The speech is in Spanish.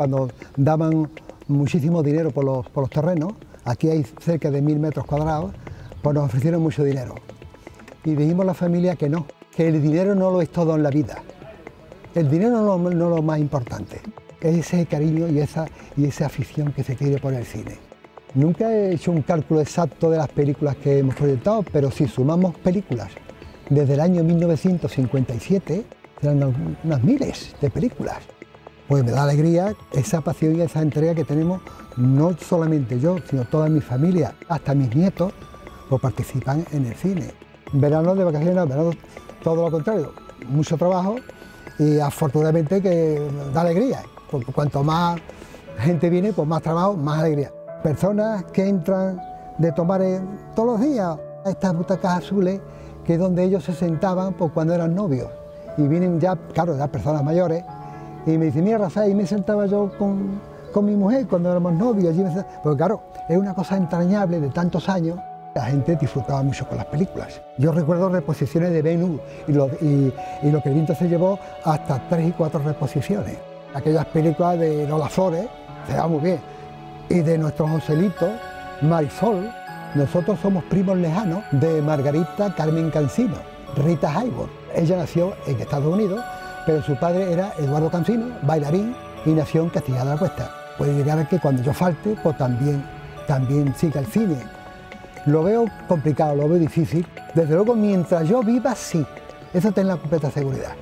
cuando daban muchísimo dinero por los terrenos, aquí hay cerca de 1000 metros cuadrados, pues nos ofrecieron mucho dinero. Y dijimos a la familia que no, que el dinero no lo es todo en la vida. El dinero no es lo más importante, es ese cariño y esa afición que se tiene por el cine. Nunca he hecho un cálculo exacto de las películas que hemos proyectado, pero si sumamos películas desde el año 1957, serán unas miles de películas. Pues me da alegría esa pasión y esa entrega que tenemos, no solamente yo, sino toda mi familia, hasta mis nietos, pues participan en el cine. Verano de vacaciones, verano todo lo contrario, mucho trabajo y afortunadamente que da alegría, porque cuanto más gente viene, pues más trabajo, más alegría. Personas que entran de tomar todos los días a estas butacas azules, que es donde ellos se sentaban pues, cuando eran novios. Y vienen ya, claro, ya personas mayores, y me dicen, mira Rafael, y me sentaba yo con mi mujer cuando éramos novios. Porque claro, es una cosa entrañable de tantos años. La gente disfrutaba mucho con las películas. Yo recuerdo reposiciones de Ben-Hur y lo que el viento se llevó hasta 3 y 4 reposiciones. Aquellas películas de Lola Flores, se va muy bien. Y de nuestros Joselitos, Marisol, nosotros somos primos lejanos de Margarita Carmen Cansino, Rita Hayworth. Ella nació en Estados Unidos, pero su padre era Eduardo Cansino, bailarín, y nació en Castilla de la Cuesta. Puede llegar a que cuando yo falte, pues también siga el cine. Lo veo complicado, lo veo difícil. Desde luego, mientras yo viva, sí. Eso ten la completa seguridad.